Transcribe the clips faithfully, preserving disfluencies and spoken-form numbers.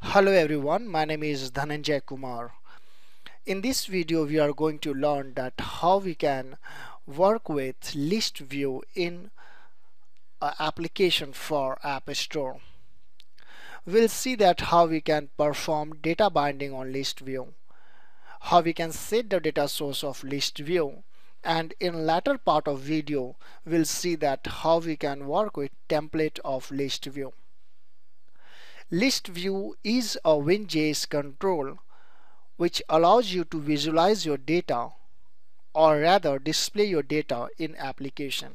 Hello everyone, my name is Dhananjay Kumar. In this video we are going to learn that how we can work with ListView in an application for App Store. We'll see that how we can perform data binding on ListView, how we can set the data source of ListView, and in latter part of video we'll see that how we can work with template of ListView. ListView is a Win.js control which allows you to visualize your data, or rather display your data in application.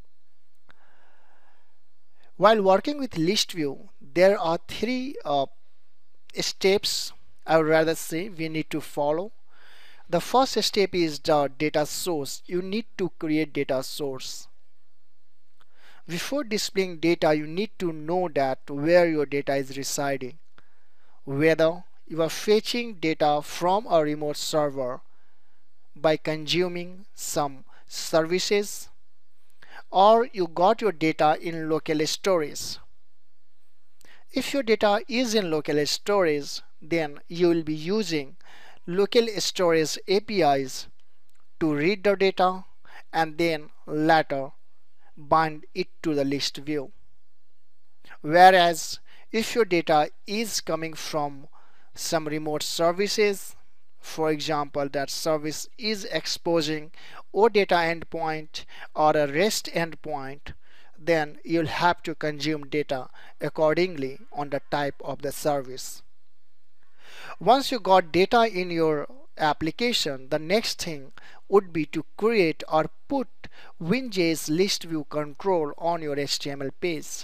While working with ListView, there are three uh, steps I would rather say we need to follow. The first step is the data source. You need to create data source. Before displaying data, you need to know that where your data is residing, whether you are fetching data from a remote server by consuming some services, or you got your data in local storage. If your data is in local storage, then you will be using local storage A P Is to read the data and then later bind it to the list view. Whereas if your data is coming from some remote services, for example that service is exposing O data endpoint or a REST endpoint, then you'll have to consume data accordingly on the type of the service. Once you got data in your application, the next thing would be to create or put Win.js ListView control on your H T M L page.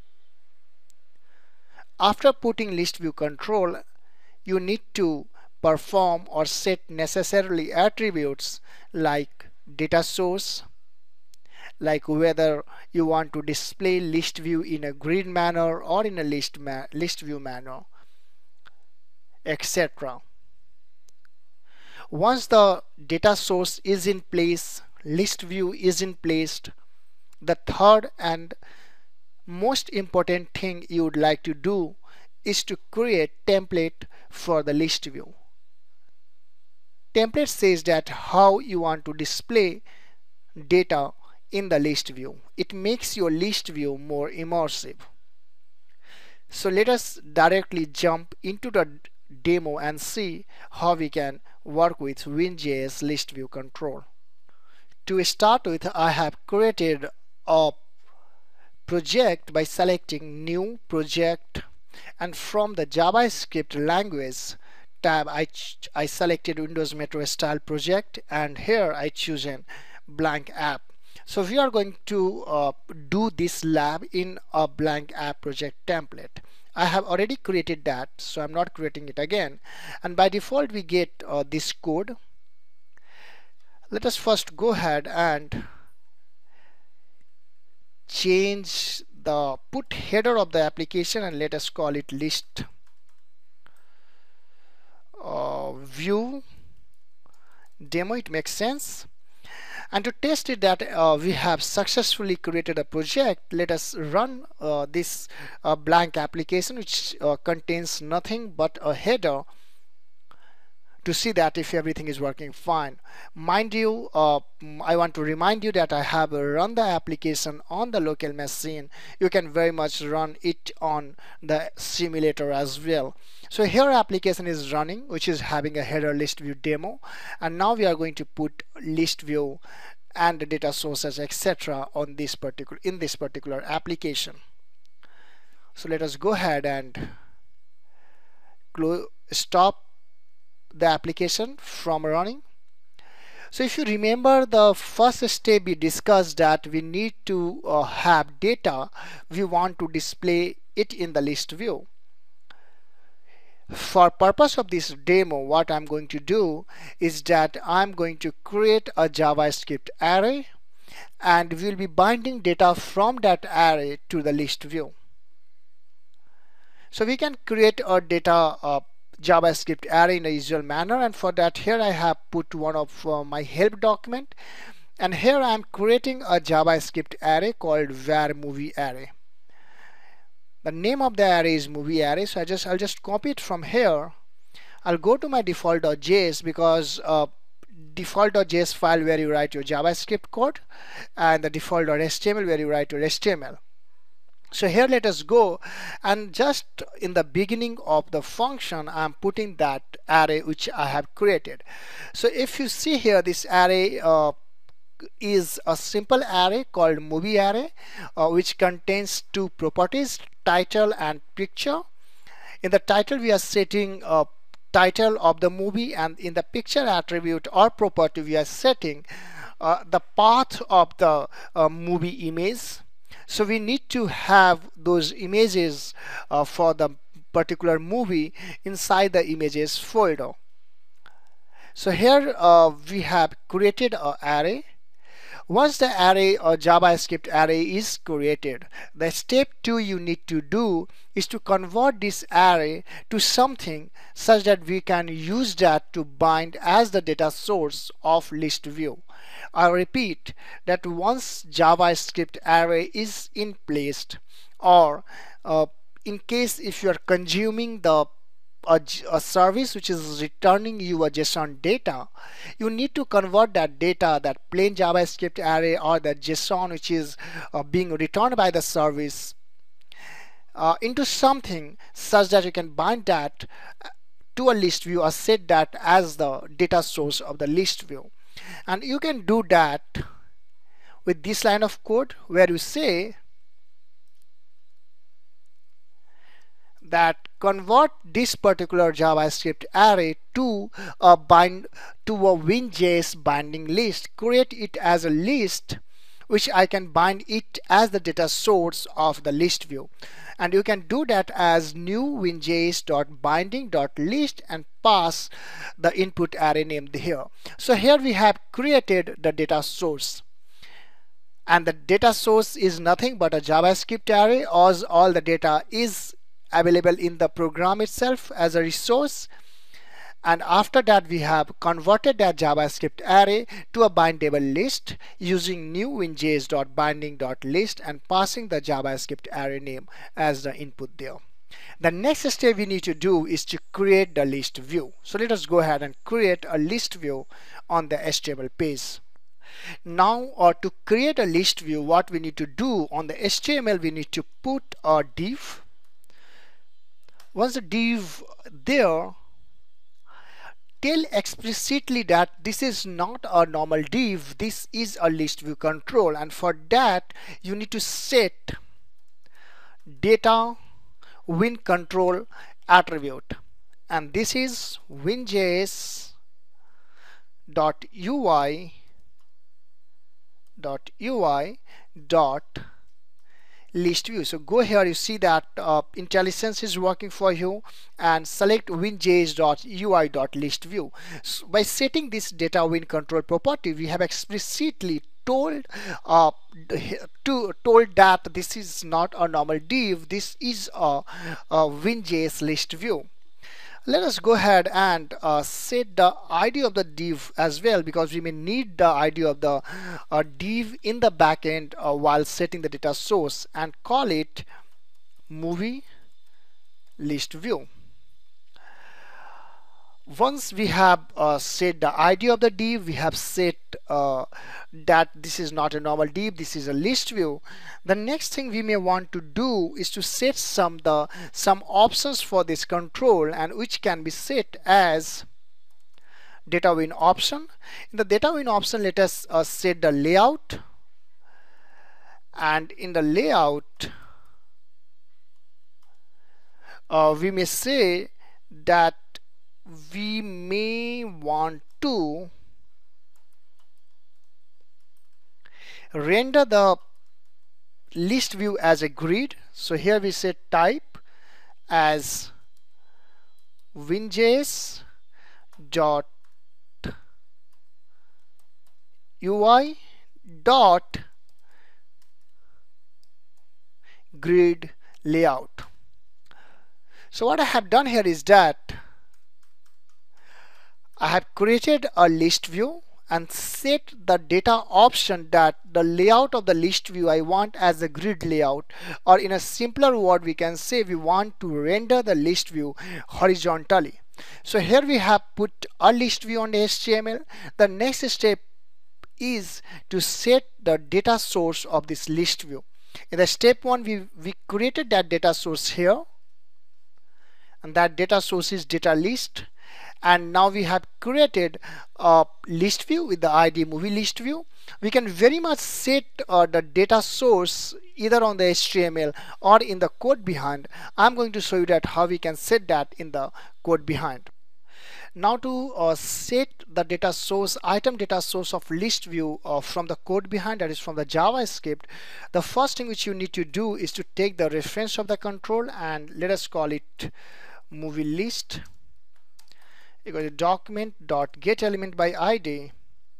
After putting ListView control, you need to perform or set necessarily attributes like data source, like whether you want to display list view in a grid manner or in a list, ma list view manner, et cetera. Once the data source is in place, list view is in place, the third and most important thing you would like to do is to create template for the list view. Template says that how you want to display data in the list view. It makes your list view more immersive. So let us directly jump into the demo and see how we can work with Win.js list view control. To start with, I have created a project by selecting new project, and from the JavaScript language tab I, I selected Windows Metro style project, and here I choose a blank app. So we are going to uh, do this lab in a blank app project template. I have already created that, so I'm not creating it again, and by default we get uh, this code. Let us first go ahead and change the put header of the application, and let us call it list uh, view demo. It makes sense. And to test it that uh, we have successfully created a project, let us run uh, this uh, blank application which uh, contains nothing but a header to see that if everything is working fine. Mind you, uh, I want to remind you that I have run the application on the local machine. You can very much run it on the simulator as well. So here application is running, which is having a header list view demo, and now we are going to put list view and the data sources et cetera on this particular in this particular application. So let us go ahead and close, stop the application from running. So if you remember the first step, we discussed that we need to uh, have data. We want to display it in the list view. For purpose of this demo, what I'm going to do is that I'm going to create a JavaScript array, and we'll be binding data from that array to the list view. So we can create a data uh, JavaScript array in a usual manner, and for that here I have put one of uh, my help document, and here I am creating a JavaScript array called var movie array. The name of the array is movie array, so I just I'll just copy it from here. I'll go to my default.js because uh, default.js file where you write your JavaScript code, and the default.html where you write your H T M L. So here let us go, and just in the beginning of the function I'm putting that array which I have created. So if you see here, this array uh, is a simple array called movie array, uh, which contains two properties, title and picture. In the title we are setting a title of the movie, and in the picture attribute or property we are setting uh, the path of the uh, movie image. So we need to have those images uh, for the particular movie inside the images folder. So here uh, we have created an array. Once the array or JavaScript array is created, the step two you need to do is to convert this array to something such that we can use that to bind as the data source of ListView. I repeat that once JavaScript array is in place, or uh, in case if you are consuming the A, a service which is returning you a JSON data, you need to convert that data, that plain JavaScript array or that JSON which is uh, being returned by the service, uh, into something such that you can bind that to a list view or set that as the data source of the list view. And you can do that with this line of code where you say that convert this particular JavaScript array to a bind to a WinJS binding list. Create it as a list which I can bind it as the data source of the list view. And you can do that as new winjs.binding.list and pass the input array name here. So here we have created the data source. And the data source is nothing but a JavaScript array, as all the data is available in the program itself as a resource. And after that we have converted that JavaScript array to a bindable list using new winjs.binding.list and passing the JavaScript array name as the input there. The next step we need to do is to create the list view. So let us go ahead and create a list view on the H T M L page. Now or to create a list view, what we need to do on the H T M L, we need to put a div. Once the div there, tell explicitly that this is not a normal div, this is a list view control, and for that you need to set data win control attribute, and this is winjs dot ui dot ui dot list view. So go here, you see that uh, IntelliSense is working for you, and select winjs.ui.listView. So by setting this data win control property, we have explicitly told uh, to told that this is not a normal div, this is a, a WinJS list view. Let us go ahead and uh, set the I D of the div as well, because we may need the I D of the uh, div in the backend uh, while setting the data source, and call it movie list view. Once we have uh, set the I D of the div, we have set uh, that this is not a normal div, this is a list view. The next thing we may want to do is to set some the some options for this control, and which can be set as data win option. In the data win option, let us uh, set the layout, and in the layout uh, we may say that we may want to render the list view as a grid. So here we set type as winjs dot ui dot grid layout. So what I have done here is that I have created a list view, and set the data option that the layout of the list view I want as a grid layout, or in a simpler word we can say we want to render the list view horizontally. So here we have put a list view on the H T M L. The next step is to set the data source of this list view. In the step one, we, we created that data source here, and that data source is data list. And now we have created a list view with the I D movie list view. We can very much set uh, the data source either on the H T M L or in the code behind. I'm going to show you that how we can set that in the code behind. Now to uh, set the data source, item data source of list view uh, from the code behind, that is from the JavaScript, the first thing which you need to do is to take the reference of the control and let us call it movie list equal to document dot get element by I D,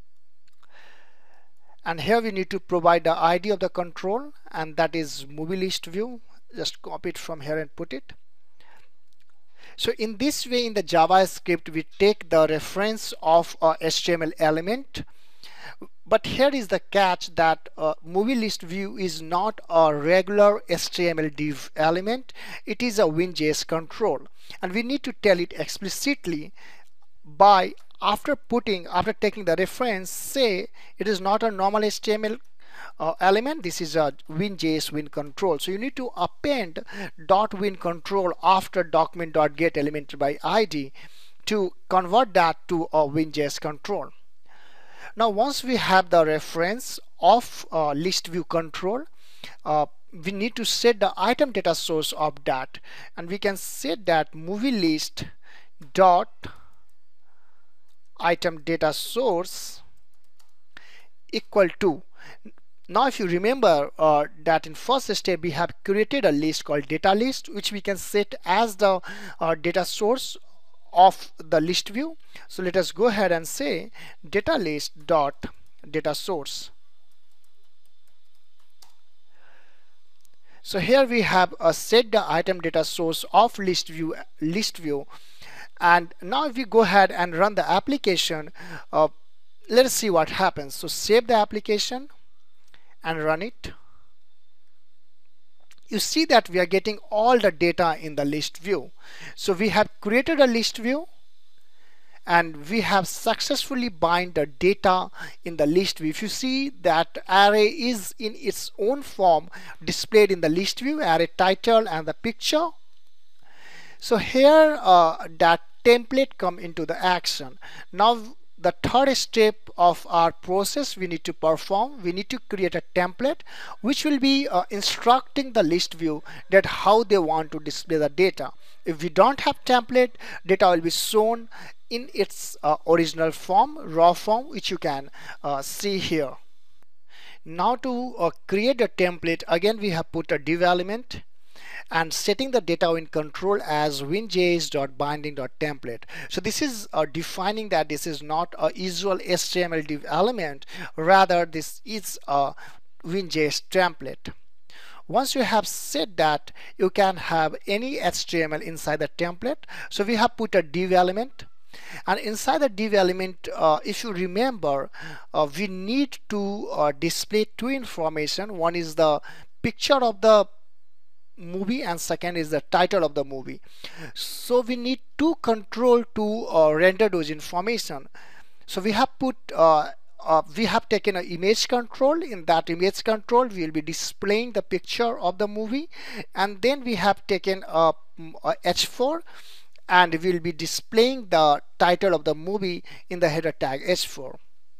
and here we need to provide the I D of the control, and that is movie list view. Just copy it from here and put it. So in this way, in the JavaScript, we take the reference of a H T M L element, but here is the catch that uh, movie list view is not a regular H T M L div element. It is a Win.js control, and we need to tell it explicitly by after putting after taking the reference, say it is not a normal H T M L uh, element, this is a Win.js win control. So you need to append dot win control after document dot get element by I D to convert that to a Win.js control. Now once we have the reference of uh, list view control, uh, we need to set the item data source of that, and we can set that movie list dot item data source equal to. Now if you remember uh, that in first step we have created a list called data list, which we can set as the uh, data source of the list view. So let us go ahead and say data list dot data source. So here we have uh, set the item data source of list view list view, and now if we go ahead and run the application, uh, let us see what happens. So save the application and run it. You see that we are getting all the data in the list view. So we have created a list view, and we have successfully bind the data in the list view. If you see that array is in its own form displayed in the list view, array title and the picture. So here uh, that template come into the action. Now the third step of our process we need to perform, we need to create a template which will be uh, instructing the list view that how they want to display the data. If we don't have template, data will be shown in its uh, original form, raw form, which you can uh, see here. Now to uh, create a template, again we have put a div element and setting the data in control as winjs.binding.template. So this is uh, defining that this is not a usual H T M L div element, rather this is a Win.js template. Once you have said that, you can have any H T M L inside the template. So we have put a div element, and inside the div element, uh, if you remember, uh, we need to uh, display two information. One is the picture of the movie and second is the title of the movie. So we need to control to uh, render those information. So we have put uh, uh, we have taken an image control. In that image control we will be displaying the picture of the movie, and then we have taken a, a H four and we will be displaying the title of the movie in the header tag H four.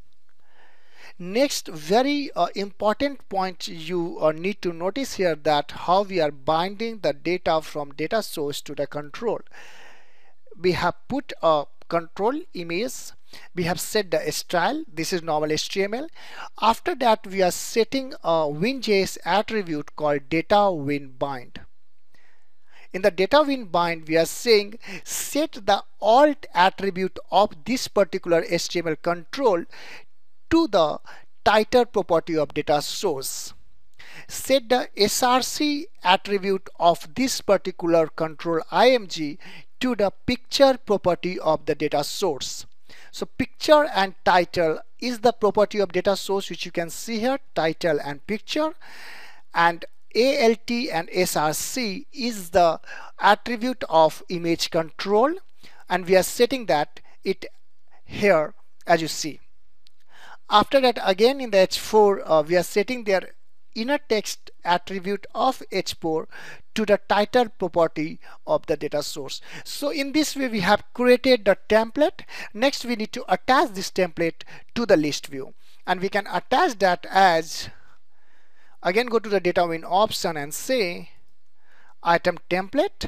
Next, very uh, important point you uh, need to notice here, that how we are binding the data from data source to the control. We have put a control image, we have set the style, this is normal H T M L. After that we are setting a Win.js attribute called data win bind. In the data win bind we are saying set the alt attribute of this particular H T M L control to the title property of data source. Set the S R C attribute of this particular control img to the picture property of the data source. So picture and title is the property of data source, which you can see here, title and picture, and alt and src is the attribute of image control, and we are setting that it here as you see. After that, again in the H four, uh, we are setting their inner text attribute of H four to the title property of the data source. So in this way we have created the template. Next we need to attach this template to the list view, and we can attach that as, again go to the data win option and say item template,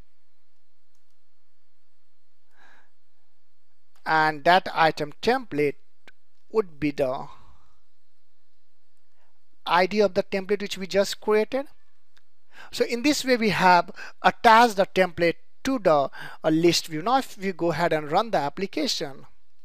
and that item template would be the I D of the template which we just created. So in this way we have attached the template to the uh, list view. Now if we go ahead and run the application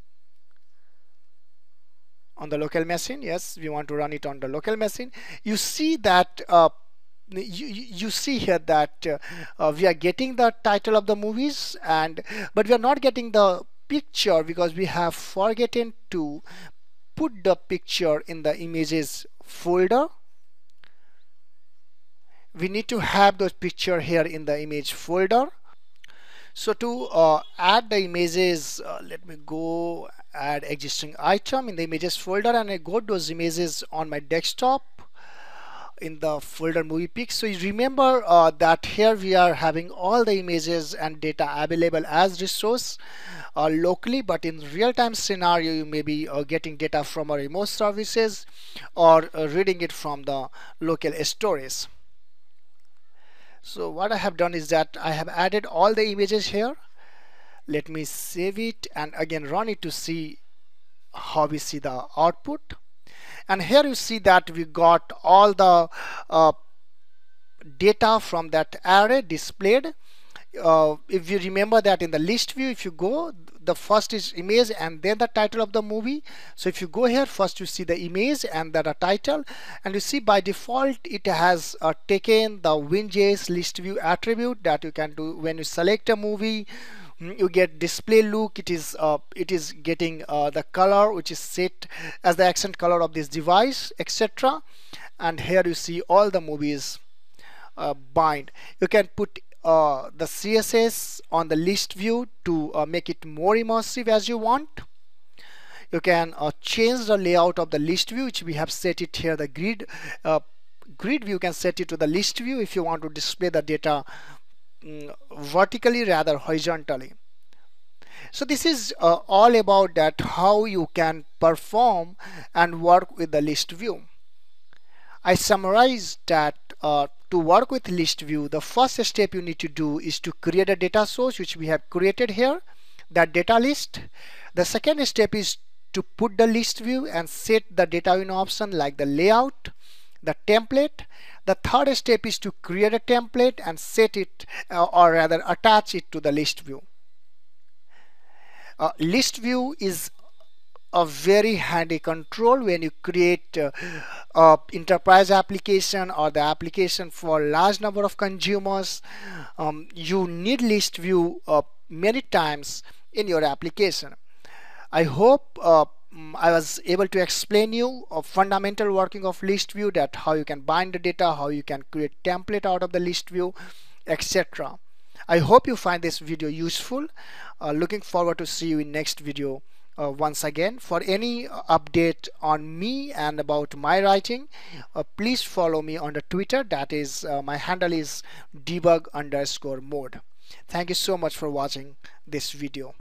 on the local machine, yes, we want to run it on the local machine, you see that uh, you, you see here that uh, uh, we are getting the title of the movies, and but we are not getting the picture because we have forgotten to put the picture in the images folder. We need to have those picture here in the image folder. So to uh, add the images, uh, let me go add existing item in the images folder, and I go to those images on my desktop in the folder movie pics. So you remember uh, that here we are having all the images and data available as resource uh, locally, but in real-time scenario you may be uh, getting data from our remote services or uh, reading it from the local storage. So what I have done is that I have added all the images here. Let me save it and again run it to see how we see the output. And here you see that we got all the uh, data from that array displayed. Uh, if you remember that in the list view, if you go, the first is image and then the title of the movie. So if you go here, first you see the image and then the title, and you see by default it has uh, taken the WinJS list view attribute that you can do when you select a movie. You get display look, it is uh, it is getting uh, the color which is set as the accent color of this device, etc. And here you see all the movies uh, bind. You can put uh, the C S S on the list view to uh, make it more immersive as you want. You can uh, change the layout of the list view, which we have set it here, the grid uh, grid view. You can set it to the list view if you want to display the data vertically rather horizontally. So this is uh, all about that how you can perform and work with the list view. I summarized that uh, to work with list view, the first step you need to do is to create a data source, which we have created here, that data list. The second step is to put the list view and set the data in option like the layout, the template. The third step is to create a template and set it uh, or rather attach it to the list view. Uh, list view is a very handy control when you create uh, uh, enterprise application or the application for large number of consumers. Um, you need list view uh, many times in your application. I hope uh, I was able to explain you a fundamental working of list view, that how you can bind the data, how you can create template out of the list view, et cetera. I hope you find this video useful. Uh, looking forward to see you in next video uh, once again. For any uh, update on me and about my writing, uh, please follow me on the Twitter. That is uh, my handle is debug underscore mode. Thank you so much for watching this video.